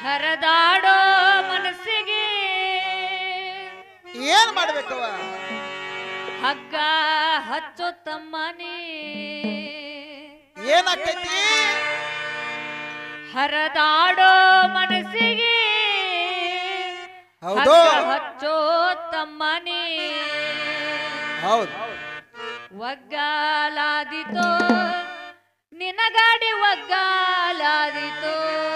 ಹರದಾಡೋ ಮನಸ್ಸಿಗೆ ಏನ್ ಮಾಡ್ಬೇಕವ ಹಗ್ಗ ಹಚ್ಚೋ ತಮ್ಮನಿ ಏನಾಕೈತಿ ಹರದಾಡೋ ಮನಸ್ಸಿಗೆ ಹೌದು ಹಗ್ಗ ಹಚ್ಚೋ ತಮ್ಮನಿ ಹೌದು ಒಗ್ಗಾಲಾದಿತೋ ನಿನಗಾಡಿ ಒಗ್ಗಾಲಾದಿತೋ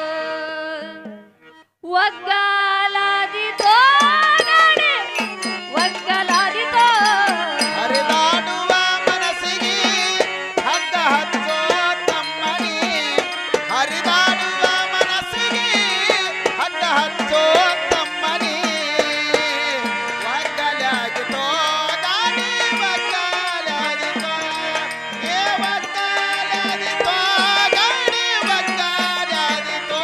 ಒಗ್ಗಾಲಾದಿತೋ ಗಾಡಿ ಒಗ್ಗಾಲಾದಿತೋ ಹರಿದಾಡುವ ಮನಸ್ಸಿಗೆ ಹಗ್ಗ ಹಚ್ಚೋ ತಮ್ಮನಿ ಹರಿದಾಡುವ ಮನಸ್ಸಿಗೆ ಹಗ್ಗ ಹಚ್ಚೋ ತಮ್ಮನಿ ಒಗ್ಗಲಾಗಿತೋ ಗಾಡಿ ಒಗ್ಗಲಾಗಿತೋ ಏ ಒಗ್ಗಲಾಗಿತೋ ಗಾಡಿ ಒಗ್ಗಲಾಗಿತೋ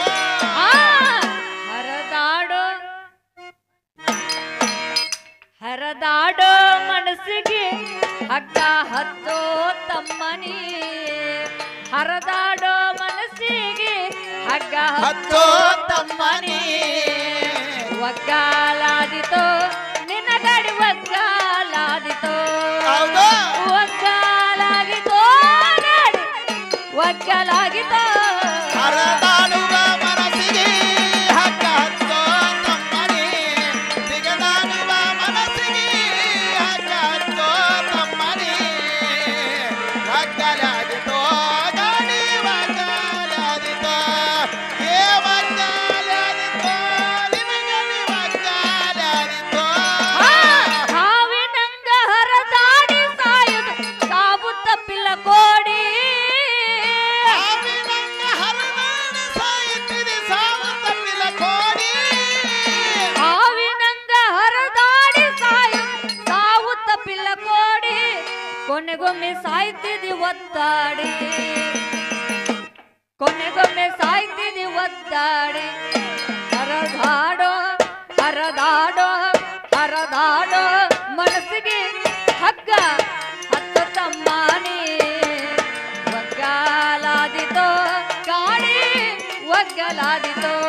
ಹರದಾಡೋ ಹರದಾಡೋ ಮನಸ್ಸಿಗೆ ಹಗ್ಗ ಹಚ್ಚೋ ತಮ್ಮನಿ ಹರದಾಡೋ ಮನಸ್ಸಿಗೆ ಹಗ್ಗ ಹಚ್ಚೋ ತಮ್ಮನಿ ಒಗ್ಗಾಲಾದಿತೋ ನಿನಗಡಿ ಒಗ್ಗಾಲಾದಿತೋ ಹೌದು ಒಗ್ಗಾಲಾಗಿತೋ ಗಾಡಿ ಒಗ್ಗಾಲಾಗಿತೋ ಹರದಾಡುವ ಮನಸ್ಸಿಗೆ ಹಗ್ಗ ಹಚ್ಚೋ ತಮ್ಮನಿ ಸಿಗದಾಡುವ ಮನಸ್ಸಿಗೆ ಹಗ್ಗ ಹಚ್ಚೋ ತಮ್ಮನಿ ಒಗ್ಗಲಾಗಿತೋ ಗಾಡಿ ಒಗ್ಗಲಾಗಿತೋ ಏ ಒಗ್ಗಲಾಗಿತೋ ನಿನಗಡಿ ಒಗ್ಗಲಾಗಿತೋ ಹಾವಿನಂಗ ಹರದಾಡಿ ಸಾಯುದು ಸಾವು ತಪ್ಪಿಲ್ಲ ಕೋಡಿ ಹಾವಿನಂಗ ಹರದಾಡಿ ಸಾಯುತ್ತಿದೆ ಸಾವು ತಪ್ಪಿಲ್ಲ ಕೋಡಿ ಹಾವಿನಂಗ ಹರದಾಡಿ ಸಾವು ತಪ್ಪಿಲ್ಲ ಕೋಡಿ ಕೊನೆಗೊಮ್ಮೆ ಸಾಯ್ತಿದಿ ಒದ್ದಾಡಿ ಕೊನೆಗೊಮ್ಮೆ ಸಾಯ್ತಿದಿ ಒದ್ದಾಡಿ ಹರದಾಡೋ ಹರದಾಡೋ ಹರದಾಡೋ ಮನಸ್ಸಿಗೆ ಹಗ್ಗ ಹತ್ತು ತಮ್ಮನಿ ಒಗ್ಗಲಾದಿತೋ ಗಾಡಿ ಒಗ್ಗಲಾದಿತೋ